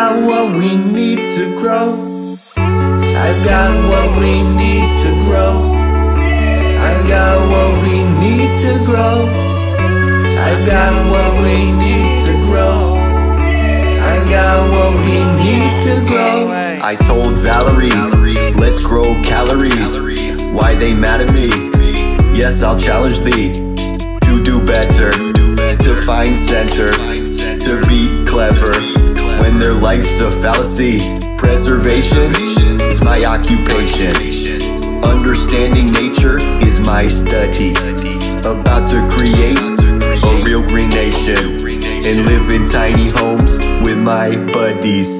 got what we need to grow. I've got what we need to grow. I've got what we need to grow. I've got what we need to grow. I've got what we need to grow. I told Valerie, let's grow calories. Why they mad at me? Yes, I'll challenge thee to do better, to find center, to be clever. When their life's a fallacy, preservation is my occupation. Understanding nature is my study. About to create a real green nation and live in tiny homes with my buddies.